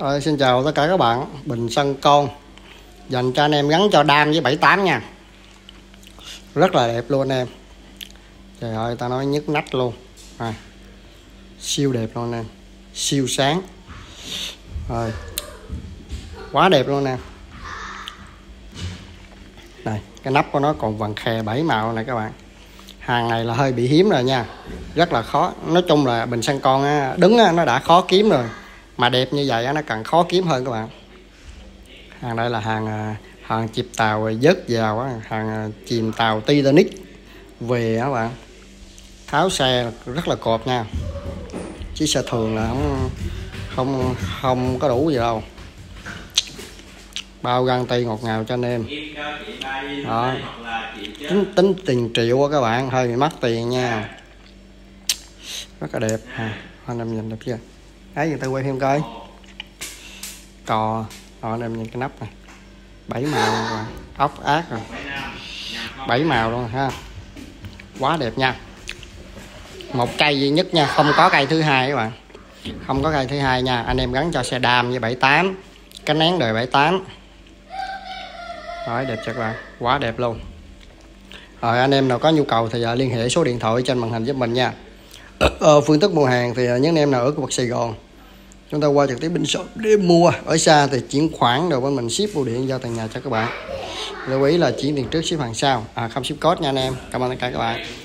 Xin chào tất cả các bạn. Bình sân con dành cho anh em gắn cho đam với 78 nha. Rất là đẹp luôn anh em. Trời ơi, ta nói nhức nách luôn. Siêu đẹp luôn anh em. Siêu sáng. Rồi. Quá đẹp luôn nè. Này, cái nắp của nó còn vằn khè 7 màu này các bạn. Hàng này là hơi bị hiếm rồi nha. Rất là khó. Nói chung là bình sân con á, đứng á, nó đã khó kiếm rồi. Mà đẹp như vậy á, nó càng khó kiếm hơn các bạn. Hàng đây là hàng chìm tàu vớt vào á, hàng chìm tàu Titanic về á các bạn. Tháo xe rất là cộp nha. Chứ xe thường là không có đủ gì đâu. Bao găng tay ngọt ngào cho anh em. Đó. Tính tiền triệu các bạn, hơi bị mắc tiền nha. Rất là đẹp. Anh em nhìn đẹp chưa? Đấy, người ta quay thêm coi. Cò. Anh em nhìn cái nắp này. 7 màu rồi. Ốc ác rồi. 7 màu luôn ha. Quá đẹp nha. Một cây duy nhất nha, không có cây thứ hai các bạn. Không có cây thứ hai nha. Anh em gắn cho xe đam với 78. Cái nén đời 78. Rồi, đẹp cho các bạn. Quá đẹp luôn. Rồi anh em nào có nhu cầu thì liên hệ số điện thoại trên màn hình giúp mình nha. Phương thức mua hàng thì những anh em nào ở khu vực Sài Gòn, chúng ta qua trực tiếp bên shop để mua. Ở xa thì chuyển khoản rồi bên mình ship bưu điện giao tận nhà cho các bạn. Lưu ý là chuyển tiền trước ship hàng sau, không ship code nha anh em. Cảm ơn tất cả các bạn.